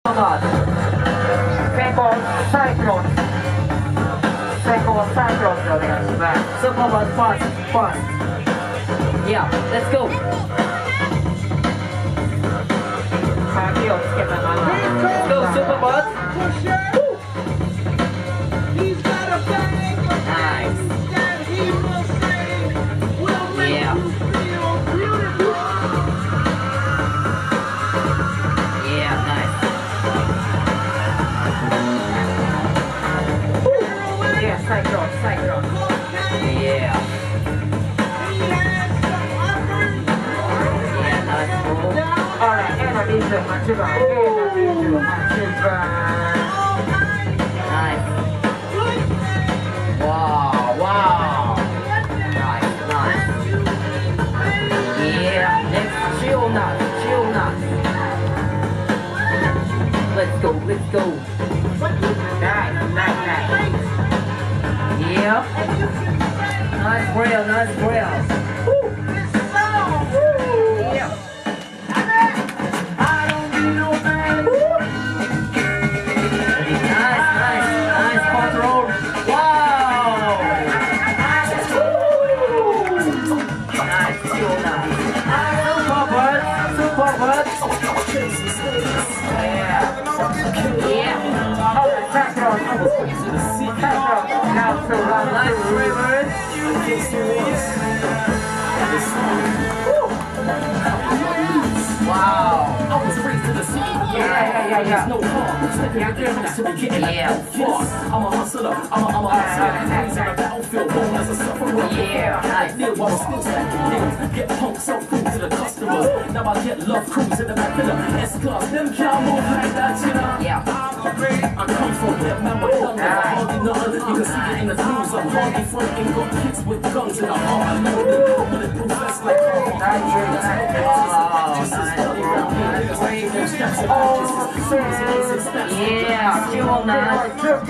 not. Second cyclone. Second cyclone でお願いします。Superbus fast. Yeah, let's go. 鍵をつけたまま。Let's go, Superbus. Nice. Yeah. Yeah, nice. Yeah, cyclone. Yeah. Yeah, nice. Alright, enemies in my Nice. Wow. Nice. Yeah, next chill nut. Let's go. Nice. Yeah. Nice grill. Yeah. Nice control. Wow. Nice chill nut. Superbus. Nice drivers. Wow. I was raised to the sea. Yeah. There's no harm. I'm a hustler. I'm a hustler. Raised on the battlefield, born as a sufferer. Yeah. Nice. While still stacking things. Get punk, sell food to the customers. Now I get love crews in the back pillar. S-Class, them can't move like that, you know? Yeah. I come from here, man, but done with hardly nothing. You can see it in the news. I'm hardly fronting, got kids with guns in the heart. I know them, bulletproof vests like yeah, chill now.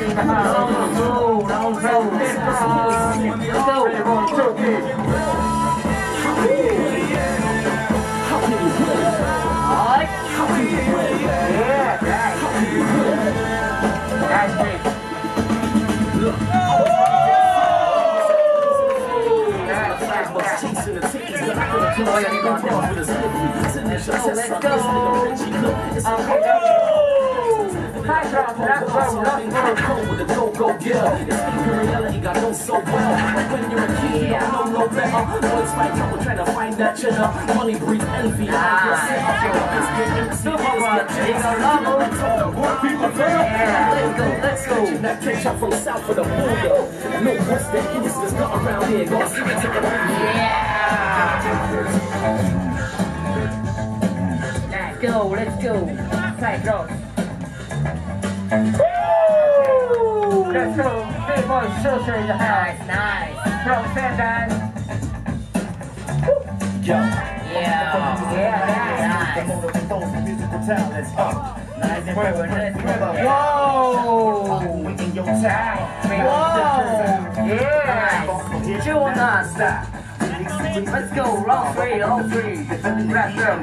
Let's go. Reality got no so well. When you're a kid, you don't know no better. Boys fight trouble trying to find that cheddar. Money breeds envy. Let's go. That catch up from south of the border. No west and east, there's not around here. Go see me take a Let's go. Cyclone. Let's go. Big boy Social in the house. Nice. From Sandan. Yeah. Let's go, round three. Rap them.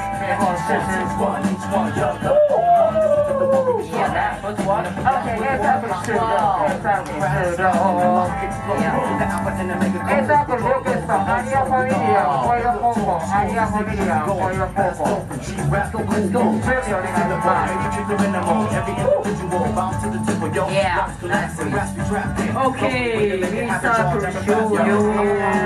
Yeah, that was one. Okay, let's have a shoot. Esa que es Aria Familia, Oya Popo, Aria Familia, Oya Popo. Let's go. Yeah, okay, we start to show you.